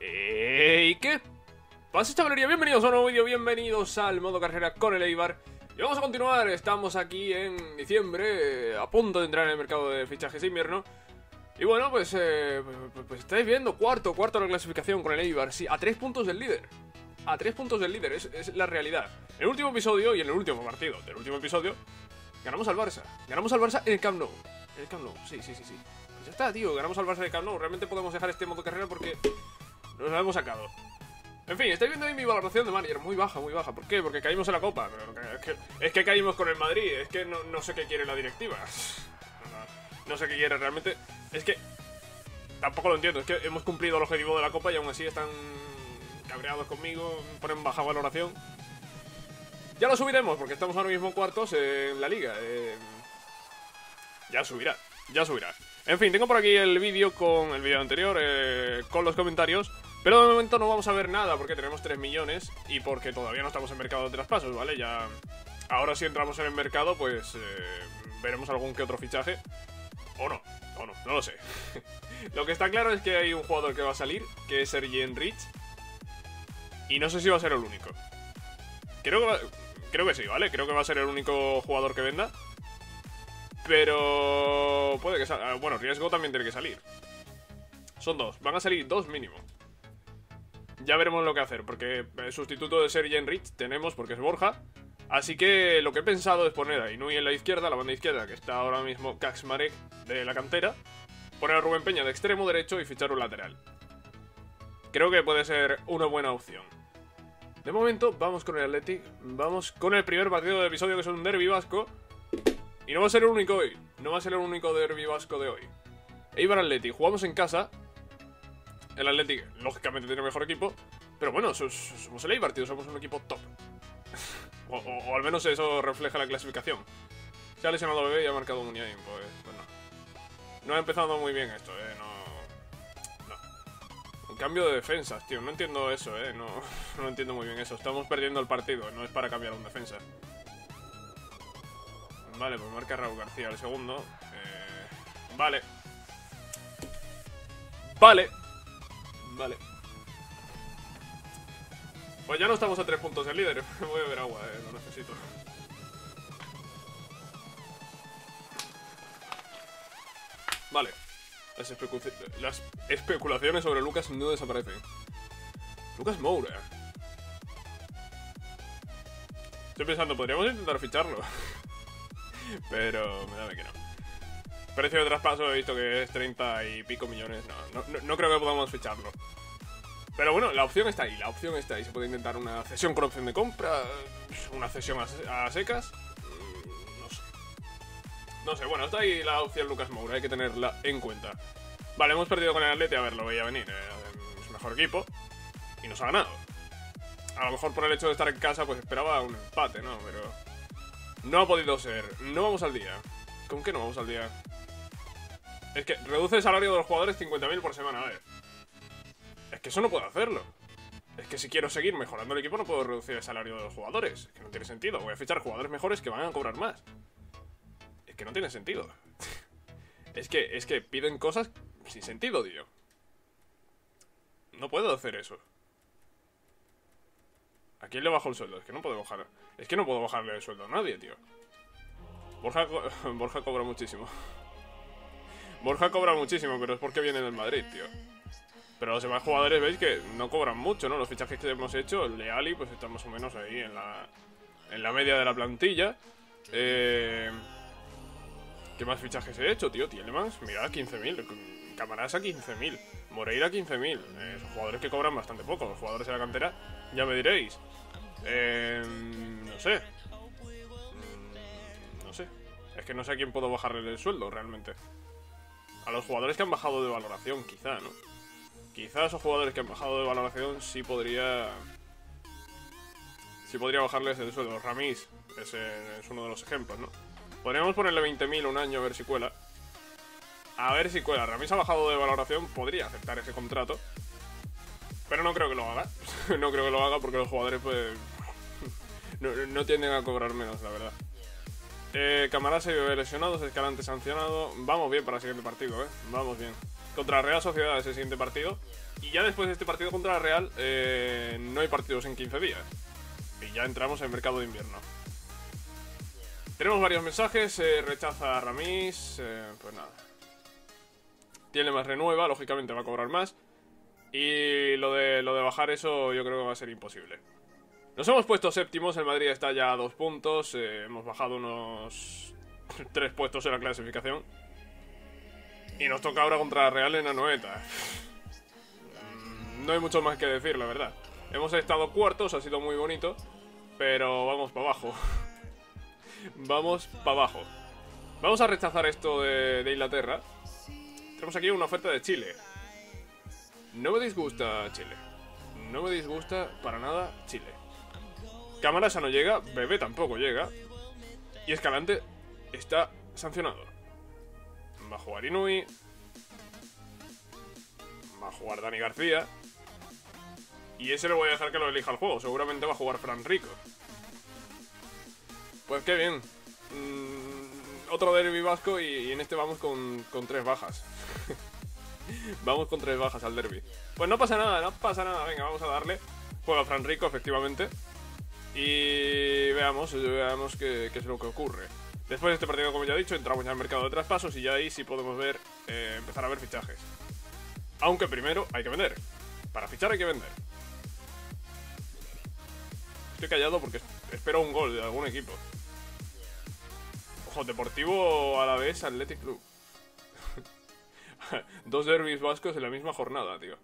¿Y qué pasa, chavalería? Bienvenidos a un nuevo vídeo, bienvenidos al modo carrera con el Eibar. Y vamos a continuar, estamos aquí en diciembre, a punto de entrar en el mercado de fichajes de invierno. Y bueno, pues estáis viendo, cuarto de la clasificación con el Eibar, sí, a 3 puntos del líder. A 3 puntos del líder, es la realidad. En el último episodio y en el último partido del último episodio, ganamos al Barça. Ganamos al Barça en el Camp Nou. En el Camp Nou, sí. Pues ya está, tío, ganamos al Barça en el Camp Nou. Realmente podemos dejar este modo carrera porque nos lo hemos sacado. En fin, estáis viendo ahí mi valoración de manager, muy baja. ¿Por qué? Porque caímos en la Copa. Pero es que caímos con el Madrid, es que no sé qué quiere la directiva. No sé qué quiere realmente. Es que tampoco lo entiendo, es que hemos cumplido el objetivo de la Copa y aún así están cabreados conmigo, ponen baja valoración. Ya lo subiremos porque estamos ahora mismo cuartos en la liga. Ya subirá. En fin, tengo por aquí el vídeo con el vídeo anterior, con los comentarios. Pero de momento no vamos a ver nada porque tenemos 3 millones y porque todavía no estamos en mercado de traspasos, ¿vale? Ya. Ahora si entramos en el mercado, pues veremos algún que otro fichaje. O no lo sé. Lo que está claro es que hay un jugador que va a salir, que es Sergi Enrich. Y no sé si va a ser el único. Creo que sí, ¿vale? Creo que va a ser el único jugador que venda. Pero puede que salga. Bueno, Riesgo también tiene que salir. Son dos, van a salir dos mínimo. Ya veremos lo que hacer, porque el sustituto de Sergi Enrich tenemos, porque es Borja. Así que lo que he pensado es poner a Inui en la izquierda, la banda izquierda, que está ahora mismo Kaczmarek de la cantera. Poner a Rubén Peña de extremo derecho y fichar un lateral. Creo que puede ser una buena opción. De momento, vamos con el Athletic. Vamos con el primer partido del episodio, que es un derbi vasco. Y no va a ser el único hoy. No va a ser el único derbi vasco de hoy. Eibar Athletic, jugamos en casa. El Athletic, lógicamente, tiene mejor equipo. Pero bueno, somos el Eibar, tío. Somos un equipo top. o al menos eso refleja la clasificación. Se ha lesionado Bebé y ha marcado Muniain. Pues no. No ha empezado muy bien esto, no. Un cambio de defensas, tío. No entiendo eso, no entiendo muy bien eso. Estamos perdiendo el partido, no es para cambiar un defensa. Vale, pues marca Raúl García el segundo. Vale. Pues ya no estamos a 3 puntos del líder. Voy a beber agua, lo necesito. Vale. Las especulaciones sobre Lucas no desaparecen. Lucas Moura. Estoy pensando, podríamos intentar ficharlo. Pero me da de que no. Precio de traspaso he visto que es 30 y pico millones. No creo que podamos ficharlo. Pero bueno, la opción está ahí, Se puede intentar una cesión con opción de compra, una cesión a secas. No sé, bueno, está ahí la opción Lucas Moura, hay que tenerla en cuenta. Vale, hemos perdido con el Atleti, a ver, lo veía venir. Es mejor equipo y nos ha ganado. A lo mejor por el hecho de estar en casa, pues esperaba un empate, ¿no? Pero no ha podido ser. No vamos al día. ¿Con qué no vamos al día? Es que reduce el salario de los jugadores 50.000 por semana, a ver. Es que eso no puedo hacerlo. Es que si quiero seguir mejorando el equipo no puedo reducir el salario de los jugadores. Es que no tiene sentido. Voy a fichar jugadores mejores que van a cobrar más. Es que no tiene sentido. Es que piden cosas sin sentido, tío. No puedo hacer eso. ¿A quién le bajo el sueldo? Es que no puedo bajar. Es que no puedo bajarle el sueldo a nadie, tío. Borja cobra muchísimo. Borja cobra muchísimo, pero es porque viene del Madrid, tío. Pero los demás jugadores veis que no cobran mucho, ¿no? Los fichajes que hemos hecho, el de Ali, pues está más o menos ahí en la media de la plantilla. ¿Qué más fichajes he hecho, tío? Tielemans, mira, 15.000. Camarasa, 15.000. Moreira, 15.000. Son jugadores que cobran bastante poco. Los jugadores de la cantera, ya me diréis. No sé. No sé. Es que no sé a quién puedo bajarle el sueldo, realmente. A los jugadores que han bajado de valoración, quizá, ¿no? Quizá a esos jugadores que han bajado de valoración sí podría bajarles el sueldo. Ramis es uno de los ejemplos, ¿no? Podríamos ponerle 20.000 un año a ver si cuela. A ver si cuela. Ramis ha bajado de valoración, podría aceptar ese contrato. Pero no creo que lo haga. No creo que lo haga porque los jugadores, pues, no tienden a cobrar menos, la verdad. Camarasa y Bebé lesionados, Escalante sancionado. Vamos bien para el siguiente partido, Vamos bien. Contra la Real Sociedad es el siguiente partido. Y ya después de este partido contra la Real, no hay partidos en 15 días. Y ya entramos en mercado de invierno. Tenemos varios mensajes. Rechaza a Ramis. Pues nada. Tiene más renueva, lógicamente va a cobrar más. Y lo de bajar eso yo creo que va a ser imposible. Nos hemos puesto séptimos, el Madrid está ya a 2 puntos. Hemos bajado unos 3 puestos en la clasificación. Y nos toca ahora contra la Real en Anoeta. No hay mucho más que decir, la verdad. Hemos estado cuartos, ha sido muy bonito. Pero vamos para abajo. Vamos para abajo. Vamos a rechazar esto de Inglaterra. Tenemos aquí una oferta de Chile. No me disgusta Chile. No me disgusta para nada Chile. Camarasa no llega, Bebé tampoco llega. Y Escalante está sancionado. Va a jugar Inui. Va a jugar Dani García. Y ese le voy a dejar que lo elija el juego. Seguramente va a jugar Fran Rico. Pues qué bien. Otro derbi vasco y en este vamos con 3 bajas. Vamos con 3 bajas al derbi. Pues no pasa nada, no pasa nada. Venga, vamos a darle. Juega Fran Rico, efectivamente. Y veamos qué es lo que ocurre. Después de este partido, como ya he dicho, entramos ya al mercado de traspasos. Y ya ahí sí podemos ver, empezar a ver fichajes. Aunque primero hay que vender. Para fichar hay que vender. Estoy callado porque espero un gol de algún equipo. Ojo, Deportivo Alavés Athletic Club. 2 derbis vascos en la misma jornada, tío.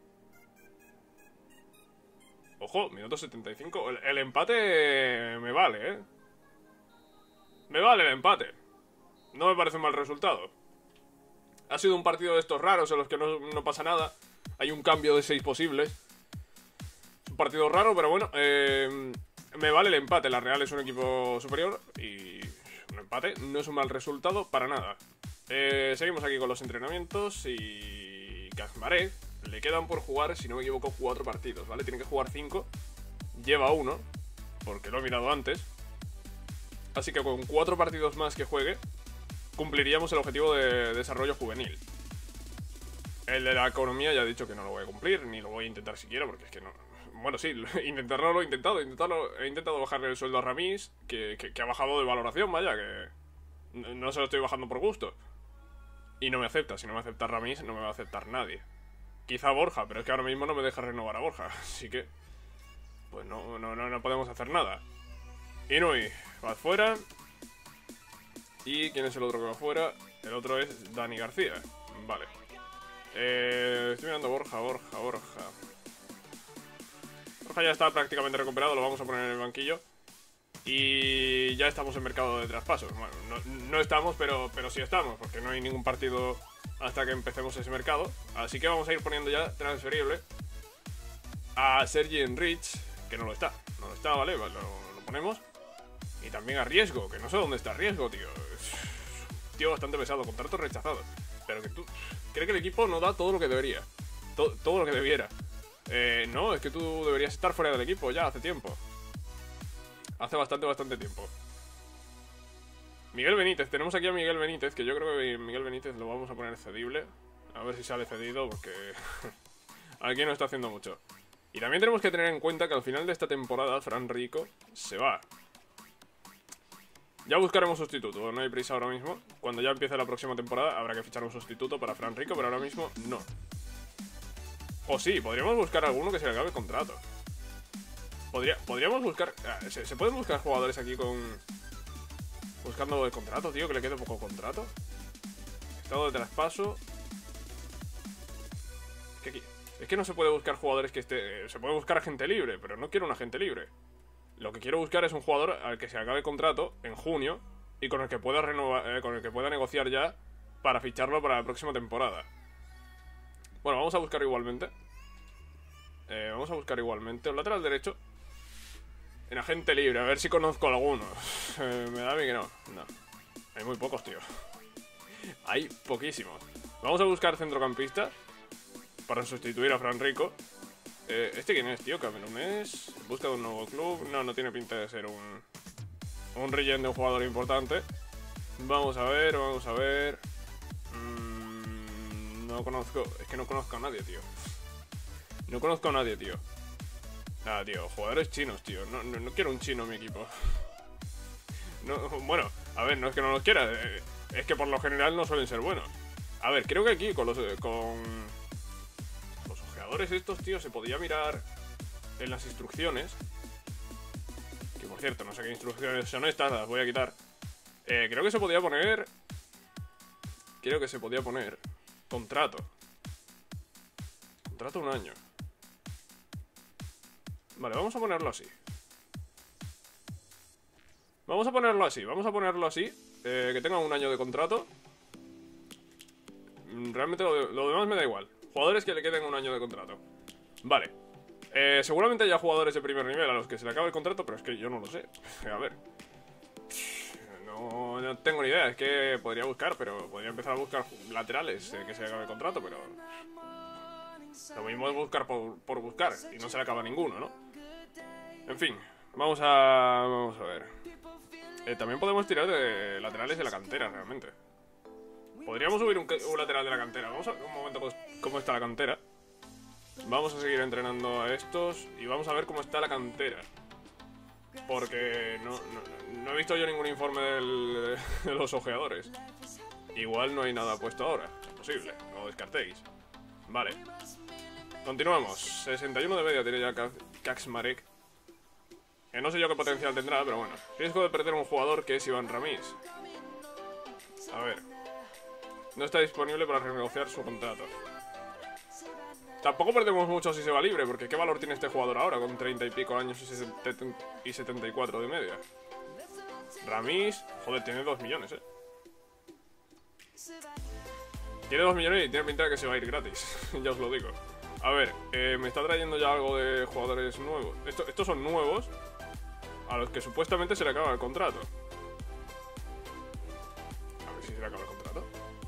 Ojo, minuto 75. El empate me vale, Me vale el empate. No me parece un mal resultado. Ha sido un partido de estos raros en los que no pasa nada. Hay un cambio de 6 posibles. Es un partido raro, pero bueno. Me vale el empate. La Real es un equipo superior y un empate no es un mal resultado para nada. Seguimos aquí con los entrenamientos y Kazmarek le quedan por jugar, si no me equivoco, 4 partidos, ¿vale? Tiene que jugar 5, lleva 1, porque lo he mirado antes. Así que con 4 partidos más que juegue, cumpliríamos el objetivo de desarrollo juvenil. El de la economía ya he dicho que no lo voy a cumplir, ni lo voy a intentar siquiera, porque es que no... Bueno, sí, intentarlo lo he intentado. He intentado bajarle el sueldo a Ramis, que ha bajado de valoración, vaya, que no se lo estoy bajando por gusto. Y no me acepta. Si no me acepta Ramis, no me va a aceptar nadie. Quizá Borja, pero es que ahora mismo no me deja renovar a Borja. Así que, pues no podemos hacer nada. Inui va fuera. ¿Y quién es el otro que va fuera? El otro es Dani García. Vale. Estoy mirando Borja. Borja ya está prácticamente recuperado, lo vamos a poner en el banquillo. Y ya estamos en mercado de traspasos. Bueno, no estamos, pero sí estamos, porque no hay ningún partido hasta que empecemos ese mercado. Así que vamos a ir poniendo ya transferible a Sergi Enrich, que no lo está, ¿vale? Lo ponemos. Y también a Riesgo, que no sé dónde está Riesgo, tío. Es un tío bastante pesado, contratos rechazados. Pero que tú... Creo que el equipo no da todo lo que debería. Todo lo que debiera. No, es que tú deberías estar fuera del equipo ya hace tiempo. Hace bastante tiempo. Miguel Benítez, tenemos aquí a Miguel Benítez, que yo creo que Miguel Benítez lo vamos a poner cedible. A ver si sale cedido, porque aquí no está haciendo mucho. Y también tenemos que tener en cuenta que al final de esta temporada Fran Rico se va. Ya buscaremos sustituto, no hay prisa ahora mismo. Cuando ya empiece la próxima temporada habrá que fichar un sustituto para Fran Rico, pero ahora mismo no. O sí, podríamos buscar alguno que se le acabe el contrato. Podríamos buscar... ¿Se pueden buscar jugadores aquí con... buscando el contrato, tío? Que le quede poco contrato. Estado de traspaso. Es que no se puede buscar jugadores que esté... Se puede buscar agente libre, pero no quiero un agente libre. Lo que quiero buscar es un jugador al que se acabe el contrato en junio y con el que pueda renovar, con el que pueda negociar ya para ficharlo para la próxima temporada. Bueno, vamos a buscar igualmente. Un lateral derecho en agente libre, a ver si conozco algunos. Me da a mí que no. Hay muy pocos, tío. Hay poquísimos. Vamos a buscar centrocampista para sustituir a Fran Rico. ¿Este quién es, tío? Camerunés. Busca un nuevo club. No tiene pinta de ser un relleno de un jugador importante. Vamos a ver. No conozco... Es que no conozco a nadie, tío. No conozco a nadie, tío. Nada, tío. Jugadores chinos, tío. No quiero un chino en mi equipo. No, bueno, a ver, no es que no los quiera. Es que por lo general no suelen ser buenos. A ver, creo que aquí con los ojeadores estos, tío, se podía mirar en las instrucciones. Que por cierto, no sé qué instrucciones son estas, las voy a quitar. Creo que se podía poner... Contrato. Contrato 1 año. Vale, vamos a ponerlo así. Vamos a ponerlo así. Que tenga 1 año de contrato. Realmente lo demás me da igual. Jugadores que le queden 1 año de contrato. Vale. Seguramente haya jugadores de primer nivel a los que se le acabe el contrato, pero es que yo no lo sé. A ver. No tengo ni idea. Es que podría buscar, pero podría empezar a buscar laterales que se le acabe el contrato, pero... Lo mismo es buscar por buscar y no se le acaba ninguno, ¿no? En fin, vamos a ver. También podemos tirar de laterales de la cantera, realmente. Podríamos subir un lateral de la cantera. Vamos a ver un momento cómo está la cantera. Vamos a seguir entrenando a estos y vamos a ver cómo está la cantera. Porque no he visto yo ningún informe de los ojeadores. Igual no hay nada puesto ahora. Es posible, no lo descartéis. Vale. Continuamos. 61 de media tiene ya Kaczmarek. No sé yo qué potencial tendrá, pero bueno. Riesgo de perder un jugador que es Iván Ramis. A ver. No está disponible para renegociar su contrato. Tampoco perdemos mucho si se va libre, porque ¿qué valor tiene este jugador ahora con 30 y pico años y 74 de media? Ramis, joder, tiene 2 millones, Tiene 2 millones y tiene pinta de que se va a ir gratis. Ya os lo digo. A ver, me está trayendo ya algo de jugadores nuevos. Estos son nuevos a los que supuestamente se le acaba el contrato. A ver si se le acaba el contrato.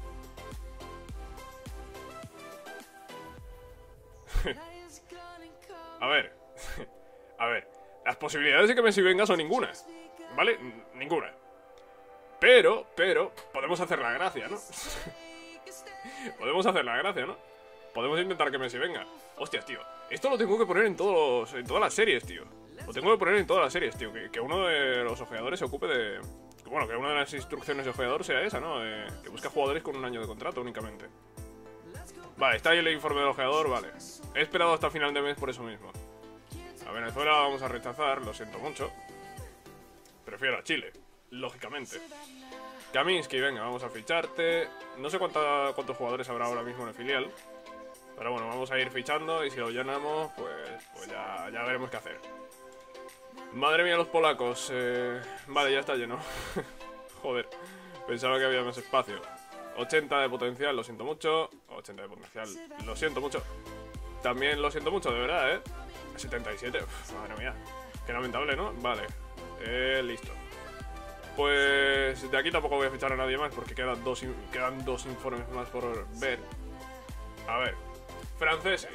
A ver. A ver. Las posibilidades de que Messi venga son ninguna. ¿Vale? Ninguna. Pero, podemos hacer la gracia, ¿no? Podemos hacer la gracia, ¿no? Podemos intentar que Messi venga. Hostias, tío. Esto lo tengo que poner en todas las series, tío. Lo tengo que poner en todas las series, tío. Que uno de los ojeadores se ocupe de... Bueno, que una de las instrucciones de ojeador sea esa, ¿no? Que busca jugadores con 1 año de contrato únicamente. Vale, está ahí el informe del ojeador, vale. He esperado hasta final de mes por eso mismo. A Venezuela vamos a rechazar, lo siento mucho. Prefiero a Chile, lógicamente. Kaminsky, venga, vamos a ficharte. No sé cuántos jugadores habrá ahora mismo en el filial. Pero bueno, vamos a ir fichando y si lo llenamos, pues ya veremos qué hacer. Madre mía, los polacos. Vale, ya está lleno. Joder, pensaba que había más espacio. 80 de potencial, lo siento mucho. 80 de potencial, lo siento mucho. También lo siento mucho, de verdad, 77, uf, madre mía. Qué lamentable, ¿no? Vale, listo. Pues de aquí tampoco voy a fichar a nadie más porque quedan dos informes más por ver. A ver, franceses.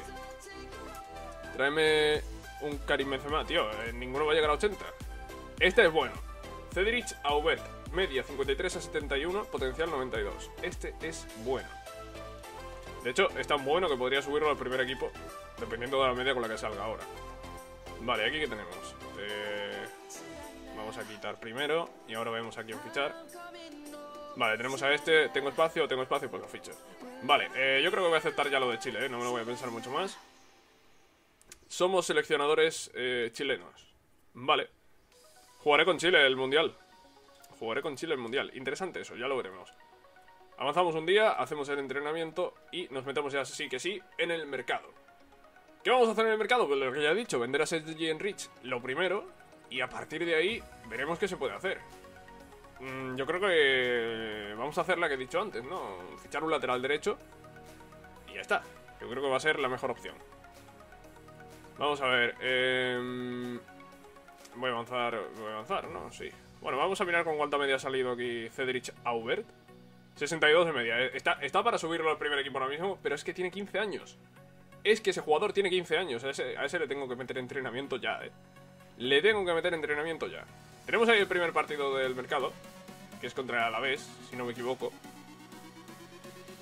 Tráeme un Karim Benzema, tío. Ninguno va a llegar a 80. Este es bueno. Cedric Aubert, media 53 a 71, potencial 92. Este es bueno. De hecho, es tan bueno que podría subirlo al primer equipo, dependiendo de la media con la que salga ahora. Vale, aquí que tenemos. Vamos a quitar primero y ahora vemos a quién fichar. Vale, tenemos a este. ¿Tengo espacio? Pues lo ficho. Vale, yo creo que voy a aceptar ya lo de Chile, no me lo voy a pensar mucho más. Somos seleccionadores chilenos. Vale. Jugaré con Chile el mundial. Interesante eso, ya lo veremos. Avanzamos un día, hacemos el entrenamiento y nos metemos ya sí que sí en el mercado. ¿Qué vamos a hacer en el mercado? Pues lo que ya he dicho, vender a Sergi Enrich lo primero y a partir de ahí veremos qué se puede hacer. Yo creo que vamos a hacer la que he dicho antes, ¿no? Fichar un lateral derecho y ya está. Yo creo que va a ser la mejor opción. Vamos a ver. Voy a avanzar, ¿no? Sí. Bueno, vamos a mirar con cuánta media ha salido aquí Cedric Aubert. 62 de media. Está para subirlo al primer equipo ahora mismo, pero es que tiene 15 años. Es que ese jugador tiene 15 años. A ese le tengo que meter entrenamiento ya, Le tengo que meter entrenamiento ya. Tenemos ahí el primer partido del mercado, que es contra el Alavés, si no me equivoco.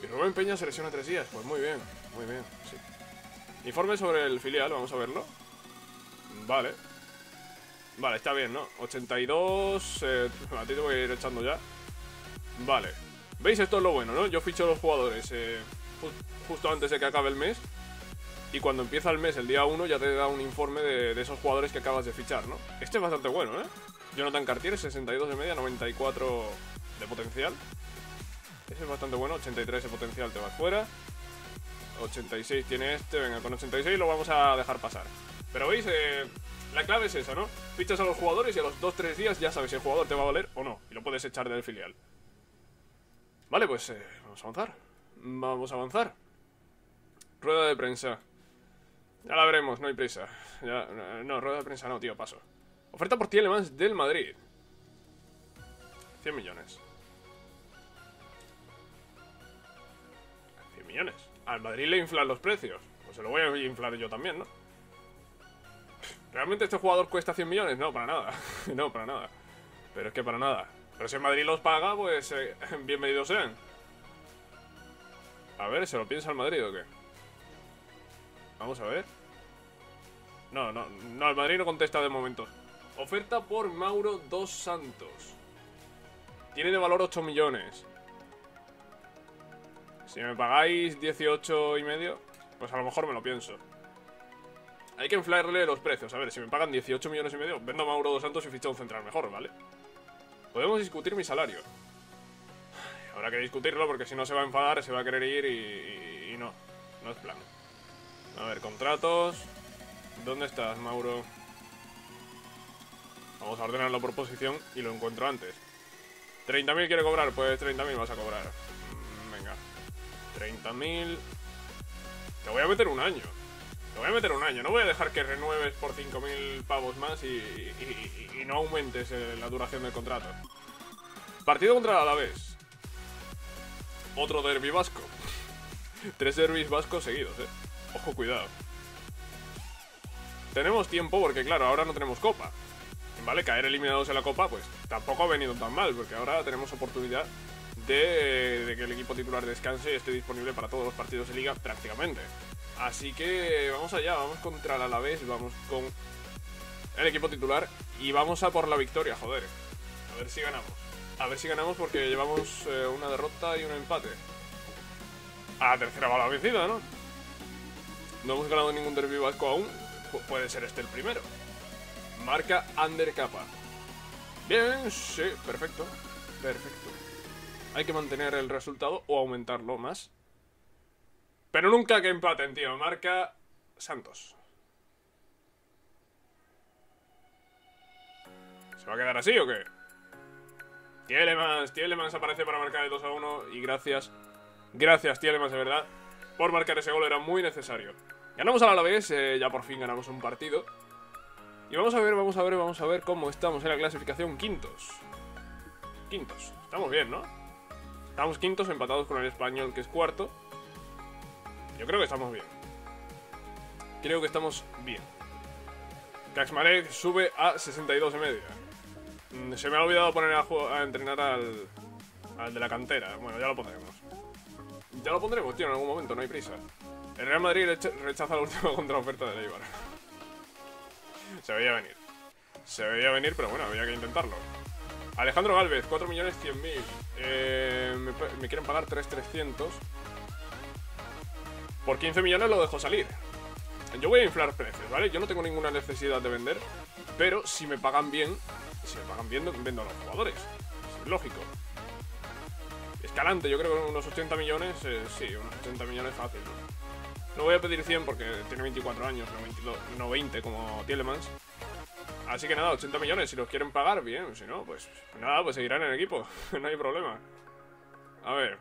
Y Rubén Peña se lesiona 3 días. Pues muy bien, sí. Informe sobre el filial, vamos a verlo. Vale. Vale, está bien, ¿no? 82... a ti te voy a ir echando ya. Vale. ¿Veis? Esto es lo bueno, ¿no? Yo ficho a los jugadores justo antes de que acabe el mes. Y cuando empieza el mes, el día 1, ya te da un informe de esos jugadores que acabas de fichar, ¿no? Este es bastante bueno, ¿eh? Jonathan Cartier, 62 de media, 94 de potencial. Ese es bastante bueno, 83 de potencial te vas fuera. 86 tiene este, venga, con 86 lo vamos a dejar pasar. Pero veis, la clave es esa, ¿no? Fichas a los jugadores y a los 2-3 días ya sabes si el jugador te va a valer o no. Y lo puedes echar del filial. Vale, pues vamos a avanzar. Vamos a avanzar. Rueda de prensa. Ya la veremos, no hay prisa. Ya, no, rueda de prensa no, tío, paso. Oferta por Tielemans del Madrid. 100 millones. 100 millones. Al Madrid le inflan los precios. Pues se lo voy a inflar yo también, ¿no? ¿Realmente este jugador cuesta 100 millones? No, para nada. No, para nada. Pero es que para nada. Pero si el Madrid los paga, pues bienvenidos sean. A ver, ¿se lo piensa el Madrid o qué? Vamos a ver. No, el Madrid no contesta de momento. Oferta por Mauro dos Santos. Tiene de valor 8 millones. Si me pagáis 18 y medio, pues a lo mejor me lo pienso. Hay que inflarle los precios. A ver, si me pagan 18 millones y medio, vendo a Mauro dos Santos y ficho a un central mejor, ¿vale? Podemos discutir mi salario. Habrá que discutirlo porque si no se va a enfadar, se va a querer ir y no. No es plan. A ver, contratos. ¿Dónde estás, Mauro? Vamos a ordenarlo por posición y lo encuentro antes. 30.000 quiere cobrar, pues 30.000 vas a cobrar. Venga. 30.000. Te voy a meter un año. Te voy a meter un año. No voy a dejar que renueves por 5.000 pavos más y no aumentes la duración del contrato. Partido contra el Alavés. Otro derbi vasco. 3 derbis vascos seguidos, Ojo, cuidado. Tenemos tiempo porque, claro, ahora no tenemos copa. Vale, caer eliminados en la copa, pues tampoco ha venido tan mal, porque ahora tenemos oportunidad de que el equipo titular descanse y esté disponible para todos los partidos de liga prácticamente. Así que vamos allá, vamos contra el Alavés, vamos con el equipo titular y vamos a por la victoria, joder. A ver si ganamos. A ver si ganamos porque llevamos una derrota y un empate. A la tercera va la vencida, ¿no? No hemos ganado ningún derbi vasco aún. Puede ser este el primero. Marca Undercapa. Bien, sí, perfecto. Perfecto. Hay que mantener el resultado o aumentarlo más. Pero nunca que empaten, tío. Marca Santos. ¿Se va a quedar así o qué? Tielemans aparece para marcar el 2-1. Y gracias Tielemans, de verdad, por marcar ese gol, era muy necesario. Ganamos al Alavés, ya por fin ganamos un partido. Y vamos a ver cómo estamos en la clasificación. Quintos. Estamos bien, ¿no? Estamos quintos, empatados con el Español, que es cuarto. Yo creo que estamos bien. Kaczmarek sube a 62 y media. Se me ha olvidado poner a entrenar al de la cantera. Bueno, ya lo pondremos. Ya lo pondremos, tío, en algún momento, no hay prisa. El Real Madrid rechaza la última contraoferta de Eibar. Se veía venir, pero bueno, había que intentarlo. Alejandro Gálvez, 4.100.000. Me quieren pagar 3.300. Por 15 millones lo dejo salir. Yo voy a inflar precios, ¿vale? Yo no tengo ninguna necesidad de vender, pero si me pagan bien, vendo a los jugadores. Es lógico. Escalante, yo creo que unos 80 millones, sí, unos 80 millones fácil, ¿no? No voy a pedir 100 porque tiene 24 años, no 20 como Tielemans. Así que nada, 80 millones, si los quieren pagar, bien. Si no, pues nada, pues seguirán en el equipo. No hay problema. A ver.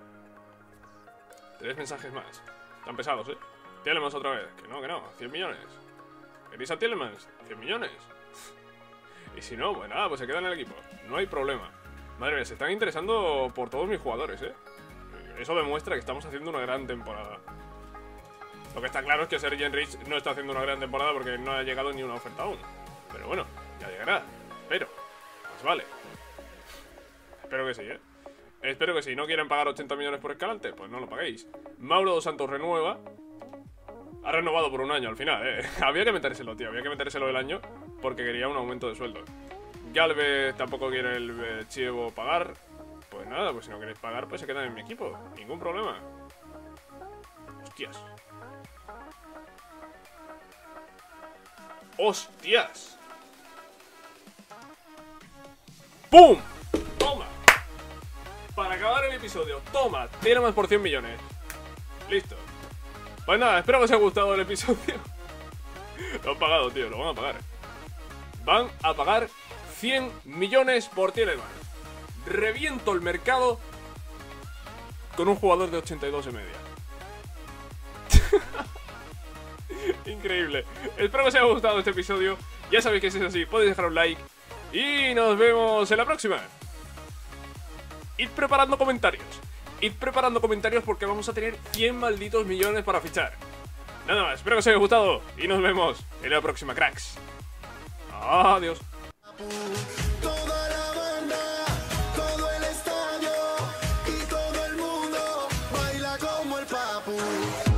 3 mensajes más. Están pesados, Tielemans otra vez. Que no, 100 millones. ¿Queréis a Tielemans? 100 millones. Y si no, pues nada, pues se quedan en el equipo. No hay problema. Madre mía, se están interesando por todos mis jugadores, Eso demuestra que estamos haciendo una gran temporada. Lo que está claro es que Sergi Enrich no está haciendo una gran temporada porque no ha llegado ni una oferta aún. Pero bueno, ya llegará. Pero, pues vale. Espero que sí, Espero que si no quieren pagar 80 millones por Escalante, pues no lo paguéis. Mauro dos Santos renueva. Ha renovado por un año al final, Había que metérselo, tío. Había que metérselo el año porque quería un aumento de sueldo. Galvez tampoco quiere el Chievo pagar. Pues nada, pues si no queréis pagar, pues se quedan en mi equipo. Ningún problema. Hostias. ¡Hostias! ¡Pum! ¡Toma! Para acabar el episodio, toma, tiene más por 100 millones. Listo. Pues nada, espero que os haya gustado el episodio. Lo han pagado, tío, lo van a pagar. Van a pagar 100 millones por Tielemans. Reviento el mercado con un jugador de 82 en media. Increíble. Espero que os haya gustado este episodio. Ya sabéis que si es así, podéis dejar un like. Y nos vemos en la próxima. Id preparando comentarios. Id preparando comentarios porque vamos a tener 100 malditos millones para fichar. Nada más, espero que os haya gustado. Y nos vemos en la próxima, cracks. Adiós. Toda la banda, todo el estadio y todo el mundo baila como el papu.